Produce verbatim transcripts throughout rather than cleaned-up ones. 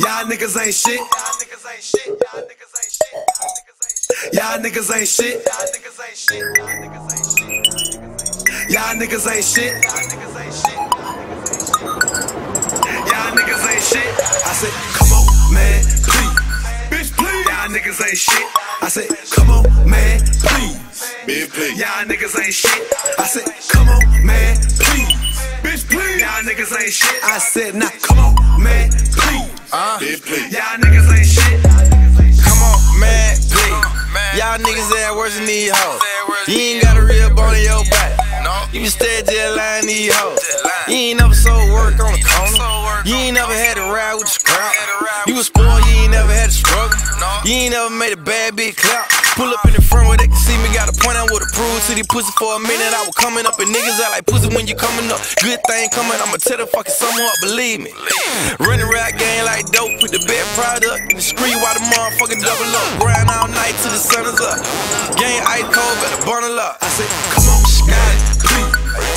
Y'all niggas ain't shit. Y'all niggas ain't shit. Y'all niggas ain't shit. Y'all niggas ain't shit. I said, come on, man, please. Bitch, please. Y'all niggas ain't shit. I said, come on, man, please. Bitch, please. Y'all niggas ain't shit. I said, come on, man, please. Bitch, please. Y'all niggas ain't shit. I said, now come on, man, please. Uh, Bitch, please. Y'all niggas ain't shit. Come on, man, please. Y'all niggas ain't worse than these hoes. You ain't got a real bone in your back. You been stay just lying these hoes. You ain't never sold work on the corner. You ain't never had to ride with the scrap. You was spoiled, you ain't never had to struggle. You ain't never made a bad bitch clap. Pull up in the front where they can see me. Got a point I would've proved to these pussy for a minute. I was coming up and niggas act like pussy when you coming up. Good thing coming, I'ma tell the fucking someone up, believe me. Running rap game like dope, put the bed product in the street while the motherfucking double up. Grind all night till the sun is up. Game ice cold, better bundle up. I said, come on, man, please.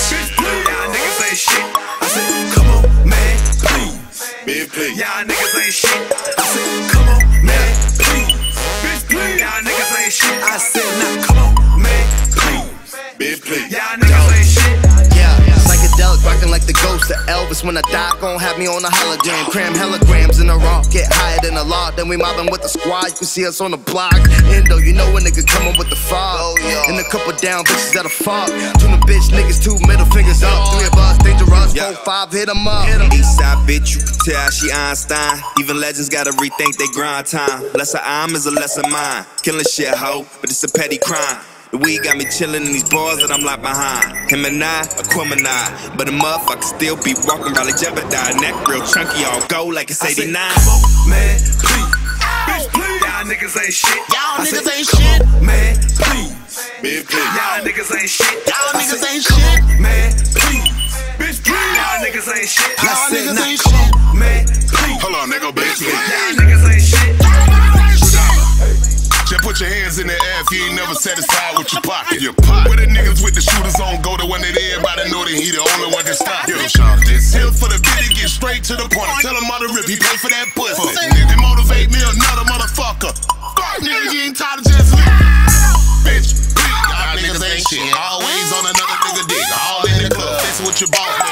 Y'all niggas ain't shit. I said, come on, man, please. Bitch, please. Y'all niggas ain't shit. I said, come on, man, please. Bitch, please. Y'all niggas ain't shit. I said, now come on, man, please. Bitch, please. Y'all niggas ain't shit. Yeah, psychedelic, rockin' like the ghost of Elvis. When I die, gon' have me on a hologram. Cram hellograms in the raw, get higher than a lot. Then we mobbing with the squad, you can see us on the block. Endo, you know a nigga coming with the fog. Oh, yeah. And a couple down bitches that'll fuck. Tuna bitch niggas, two middle fingers up. Three of us, dangerous, yeah. Four, five, hit 'em up. Eastside bitch, you can tell she Einstein. Even legends gotta rethink they grind time. Lesser I'm is a lesser mine. Killing shit, ho, but it's a petty crime. The weed got me chillin' in these bars that I'm locked behind. Him and I, Aquemini. But a motherfucker still be walking around like Jebediah. Neck real chunky, all go like it's eighty-nine. I said, come on, man, please. Bitch, please. Y'all niggas ain't shit. Y'all niggas said, ain't come shit. On, man, please. Bitch, please. Y'all niggas ain't shit. Y'all niggas said, ain't come shit. On, man, please. Bitch, please. Y'all niggas ain't shit. Y'all I said, niggas now, ain't come shit. on, man, please. Hold on, nigga, bitch. Y'all niggas ain't shit. Just put your hands in the air if you ain't never satisfied with your pocket. Your pocket. Where the niggas with the shooters on go, the one that everybody know that he the only one that stop. Yo, this here for the bitch, get straight to the point. Tell him how to rip, he pay for that pussy. Nigga, motivate me another motherfucker. Fuck, nigga, you ain't tired of just live. Bitch, please, y'all niggas ain't shit. Always on another nigga dick. All in the club, fixin' with your boss.